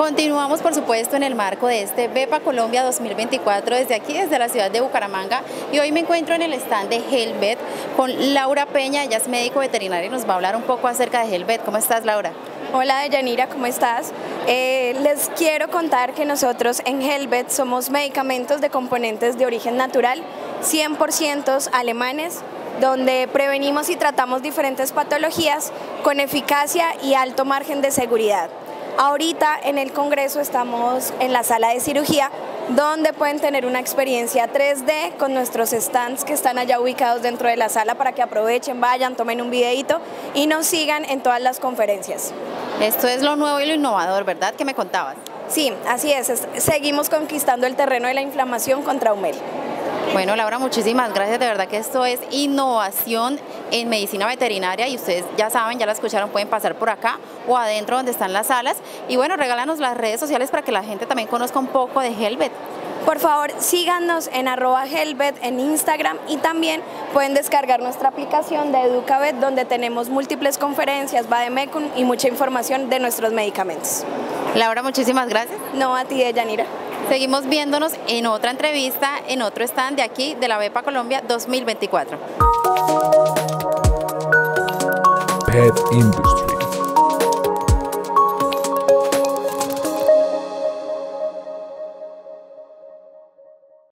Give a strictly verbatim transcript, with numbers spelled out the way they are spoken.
Continuamos, por supuesto, en el marco de este Bepa Colombia dos mil veinticuatro desde aquí, desde la ciudad de Bucaramanga, y hoy me encuentro en el stand de Helvet con Laura Peña. Ella es médico veterinario y nos va a hablar un poco acerca de Helvet. ¿Cómo estás, Laura? Hola, Deyanira, ¿cómo estás? Eh, les quiero contar que nosotros en Helvet somos medicamentos de componentes de origen natural, cien por ciento alemanes, donde prevenimos y tratamos diferentes patologías con eficacia y alto margen de seguridad. Ahorita en el Congreso estamos en la sala de cirugía, donde pueden tener una experiencia tres D con nuestros stands que están allá ubicados dentro de la sala para que aprovechen, vayan, tomen un videito y nos sigan en todas las conferencias. Esto es lo nuevo y lo innovador, ¿verdad? ¿Qué me contabas? Sí, así es, seguimos conquistando el terreno de la inflamación con Traumel. Bueno, Laura, muchísimas gracias, de verdad que esto es innovación en medicina veterinaria y ustedes ya saben, ya la escucharon, pueden pasar por acá o adentro donde están las salas y bueno, regálanos las redes sociales para que la gente también conozca un poco de Helvet. Por favor, síganos en arroba Helvet en Instagram y también pueden descargar nuestra aplicación de Educavet, donde tenemos múltiples conferencias, Vademecum y mucha información de nuestros medicamentos. Laura, muchísimas gracias. No, a ti, Deyanira. Seguimos viéndonos en otra entrevista, en otro stand de aquí, de la Bepa Colombia dos mil veinticuatro. Pet Industry.